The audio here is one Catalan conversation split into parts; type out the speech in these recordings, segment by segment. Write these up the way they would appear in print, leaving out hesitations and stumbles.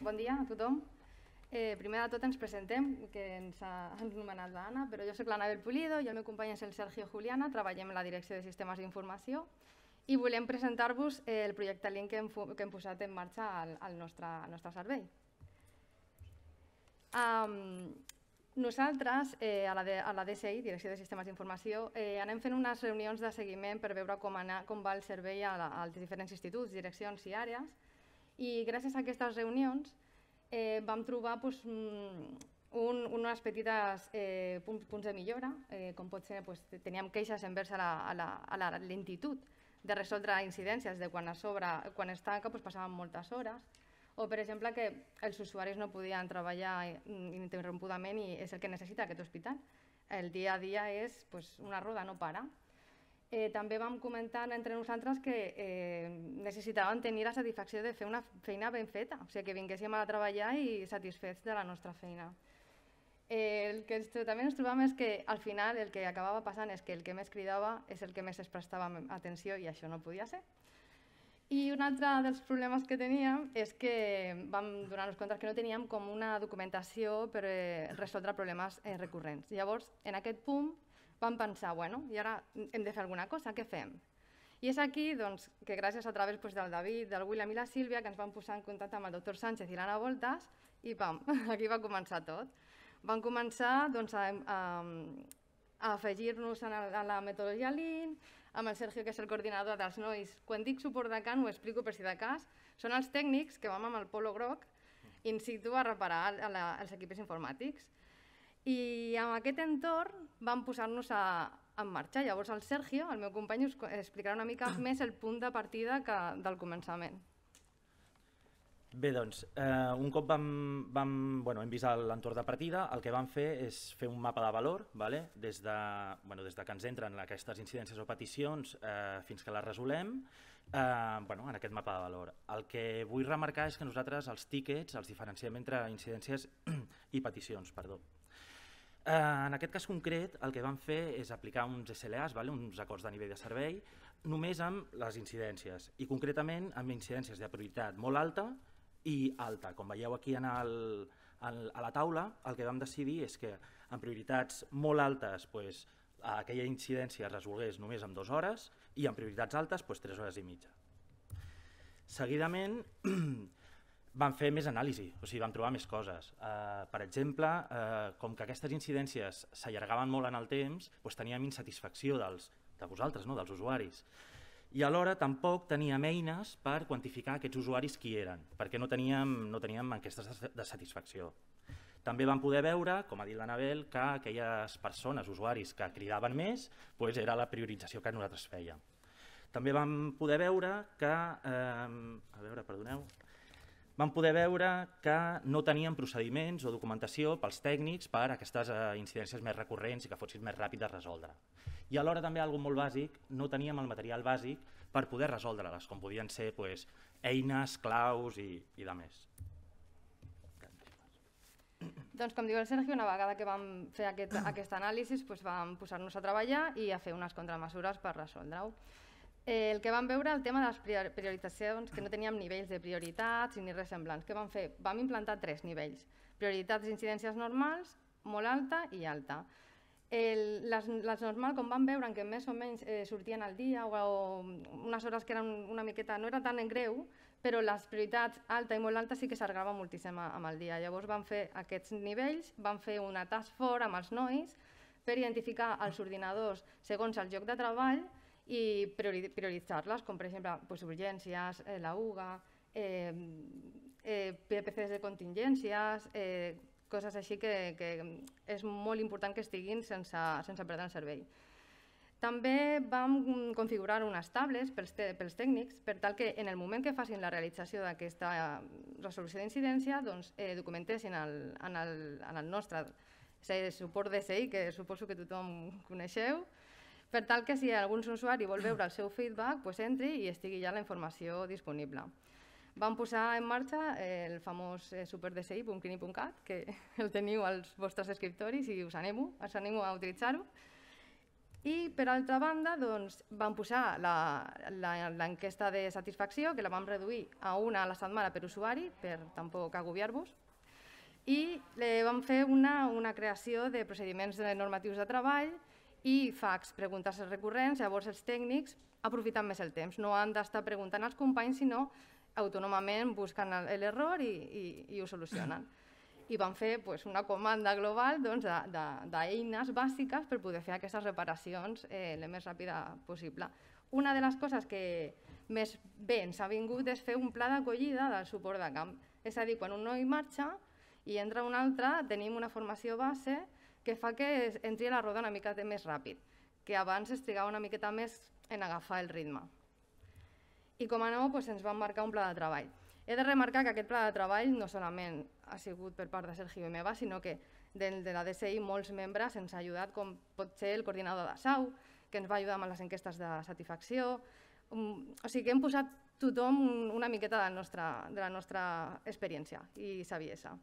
Bon dia a tothom. Primer de tot ens presentem, que ens ha anomenat l'Anna, però jo soc l'Anabel Pulido i el meu company és el Sergio Juliana, treballem a la Direcció de Sistemes d'Informació i volem presentar-vos el projecte Link que hem posat en marxa al nostre servei. Nosaltres, a la DSI, Direcció de Sistemes d'Informació, anem fent unes reunions de seguiment per veure com va el servei als diferents instituts, direccions i àrees, i gràcies a aquestes reunions vam trobar uns petits punts de millora, com pot ser, teníem queixes envers a la lentitud de resoldre incidències, de quan es tanca passaven moltes hores, o per exemple que els usuaris no podien treballar ininterrompudament i és el que necessita aquest hospital. El dia a dia és una roda, no para. També vam comentar entre nosaltres que necessitàvem tenir la satisfacció de fer una feina ben feta, o sigui, que vinguéssim a treballar i satisfets de la nostra feina. El que també ens trobàvem és que al final el que acabava passant és que el que més cridava és el que més es prestava atenció i això no podia ser. I un altre dels problemes que teníem és que vam donar-nos compte que no teníem com una documentació per resoldre problemes recurrents. Llavors, en aquest punt, vam pensar, bueno, i ara hem de fer alguna cosa, què fem? I és aquí que gràcies a través del David, del William i la Sílvia, que ens vam posar en contacte amb el doctor Sánchez i l'Anna Voltas, i pam, aquí va començar tot. Vam començar a afegir-nos a la metodologia Lean, amb el Sergio, que és el coordinador dels nois. Quan dic suport de camp, ho explico per si de cas, són els tècnics que vam amb el polo groc in situ a reparar els equips informàtics. I amb aquest entorn vam posar-nos en marxa. Llavors el Sergio, el meu company, us explicarà una mica més el punt de partida del començament. Bé, doncs, un cop hem vist l'entorn de partida, el que vam fer és fer un mapa de valor, des que ens entren aquestes incidències o peticions fins que les resolem, en aquest mapa de valor. El que vull remarcar és que nosaltres els tíquets els diferenciem entre incidències i peticions. En aquest cas concret, el que vam fer és aplicar uns SLAs, uns acords de nivell de servei, només amb les incidències, i concretament amb incidències de prioritat molt alta i alta. Com veieu aquí a la taula, el que vam decidir és que en prioritats molt altes aquella incidència es resolgués només en 2 hores i en prioritats altes 3 hores i mitja. Seguidament vam fer més anàlisi, o sigui, vam trobar més coses. Per exemple, com que aquestes incidències s'allargaven molt en el temps, teníem insatisfacció de vosaltres, dels usuaris. I alhora tampoc teníem eines per quantificar aquests usuaris qui eren, perquè no teníem enquestes de satisfacció. També vam poder veure, com ha dit l'Anabel, que aquelles persones, usuaris que cridaven més, era la priorització que nosaltres fèiem. També vam poder veure que... Vam poder veure que no teníem procediments o documentació pels tècnics per a aquestes incidències més recurrents i que fossin més ràpid de resoldre. I alhora també, una cosa molt bàsic, no teníem el material bàsic per poder resoldre-les, com podien ser eines, claus i demés. Doncs com diu el Sergio, una vegada que vam fer aquest anàlisi, vam posar-nos a treballar i a fer unes contramesures per resoldre-ho. El que vam veure, el tema de les prioritzacions, que no teníem nivells de prioritats ni res semblants. Què vam fer? Vam implantar 3 nivells. Prioritats d'incidències normals, molt alta i alta. Les normals, com vam veure, que més o menys sortien al dia o unes hores que eren una miqueta, no era tan greu, però les prioritats alta i molt alta sí que s'allargava moltíssim amb el dia. Llavors vam fer aquests nivells, vam fer una task force amb els nois per identificar els ordinadors segons el lloc de treball i prioritzar-les, com per exemple urgències, la UGA, PPCs de contingències, coses així que és molt important que estiguin sense perdre el servei. També vam configurar unes tables pels tècnics per tal que en el moment que facin la realització d'aquesta resolució d'incidència documentessin en el nostre suport DSI, que suposo que tothom coneixeu, per tal que si algun usuari vol veure el seu feedback, entri i estigui ja la informació disponible. Vam posar en marxa el famós superdsi.clini.cat, que el teniu als vostres escriptoris i us animo a utilitzar-ho. I, per altra banda, vam posar l'enquesta de satisfacció, que la vam reduir a una a la setmana per usuari, per tampoc agobiar-vos, i vam fer una creació de procediments normatius de treball i fax, preguntes recurrents. Llavors els tècnics aprofiten més el temps, no han d'estar preguntant als companys, sinó autònomament busquen l'error i ho solucionen. I vam fer una comanda global d'eines bàsiques per poder fer aquestes reparacions el més ràpida possible. Una de les coses que més bé ens ha vingut és fer un pla d'acollida del suport de camp. És a dir, quan un noi marxa i entra un altre, tenim una formació base que fa que entri a la roda una mica més ràpid, que abans es trigava una miqueta més en agafar el ritme. I com a nou ens vam marcar un pla de treball. He de remarcar que aquest pla de treball no solament ha sigut per part de Sergio i meva, sinó que de la DSI molts membres ens ha ajudat, com pot ser el coordinador de SAU, que ens va ajudar amb les enquestes de satisfacció. O sigui que hem posat tothom una miqueta de la nostra experiència i saviesa.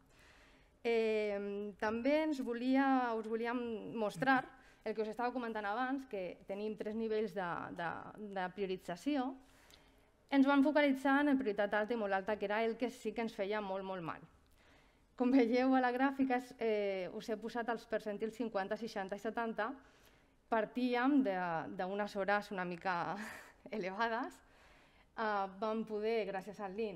També us volíem mostrar el que us estava comentant abans, que tenim 3 nivells de priorització. Ens vam focalitzar en prioritat alta i molt alta, que era el que sí que ens feia molt, molt mal. Com veieu a la gràfica, us he posat els percentils 50, 60 i 70. Partíem d'unes hores una mica elevades. Vam poder, gràcies al Lean,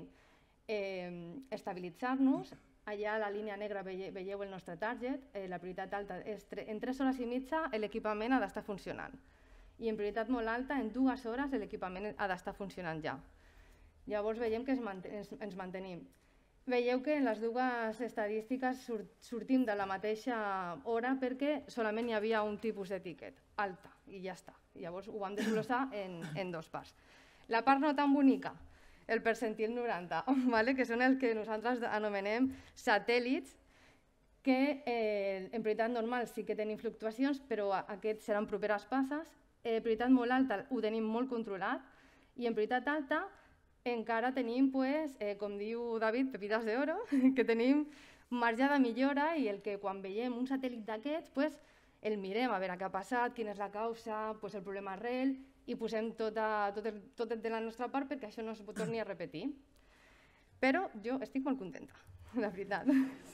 estabilitzar-nos. Allà a la línia negra veieu el nostre target. La prioritat alta és en 3 hores i mitja l'equipament ha d'estar funcionant. I en prioritat molt alta, en 2 hores l'equipament ha d'estar funcionant ja. Llavors veiem que ens mantenim. Veieu que en les dues estadístiques sortim de la mateixa hora perquè solament hi havia un tipus de tiquet, alta, i ja està. Llavors ho vam desglossar en 2 parts. La part no tan bonica, el percentil 90, que són els que nosaltres anomenem satèl·lits, que en prioritat normal sí que tenim fluctuacions, però aquests seran properes passes. Prioritat molt alta ho tenim molt controlat i en prioritat alta encara tenim, com diu David, pepitas de oro, que tenim marge de millora i el que quan veiem un satèl·lit d'aquests el mirem a veure què ha passat, quina és la causa, el problema arrel i posem tot de la nostra part perquè això no es torni a repetir. Però jo estic molt contenta, la veritat.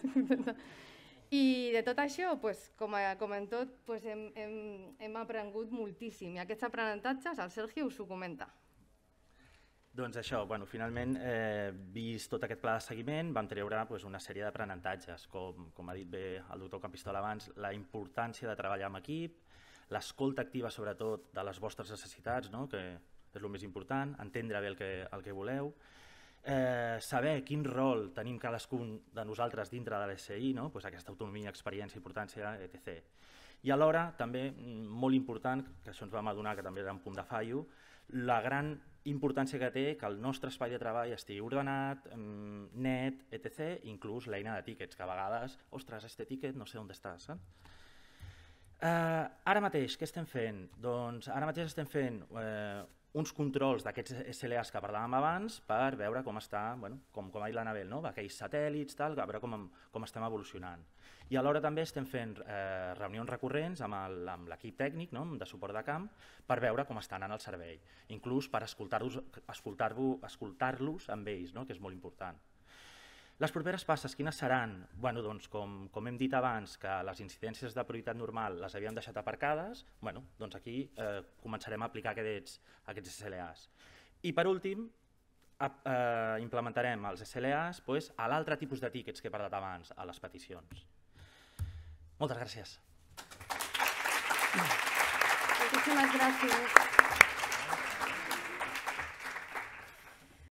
I de tot això, com en tot, hem aprengut moltíssim i aquests aprenentatges el Sergio us ho comenta. Doncs això, finalment, vist tot aquest pla de seguiment, vam treure una sèrie d'aprenentatges, com ha dit bé el doctor Campistol abans, la importància de treballar en equip, l'escolta activa sobretot de les vostres necessitats, que és el més important, entendre bé el que voleu, saber quin rol tenim cadascun de nosaltres dintre de l'SI, aquesta autonomia, experiència, importància, etc. I alhora, també, molt important, que això ens vam adonar que també era un punt de fallo, la gran importància que té que el nostre espai de treball estigui ordenat, net, etc., inclús l'eina de tíquets, que a vegades, ostres, este tíquet no sé on està, saps? Ara mateix, què estem fent? Doncs ara mateix estem fent uns controls d'aquests SLAs que parlàvem abans per veure com està, com ha dit l'Anabel, aquells satèl·lits, a veure com estem evolucionant. I alhora també estem fent reunions recurrents amb l'equip tècnic de suport de camp per veure com està anant el servei, inclús per escoltar-los amb ells, que és molt important. Les properes passes, quines seran? Com hem dit abans, que les incidències de prioritat normal les havíem deixat aparcades, doncs aquí començarem a aplicar aquests SLAs. I per últim, implementarem els SLAs a l'altre tipus de tíquets que he parlat abans, a les peticions. Moltes gràcies. Moltíssimes gràcies.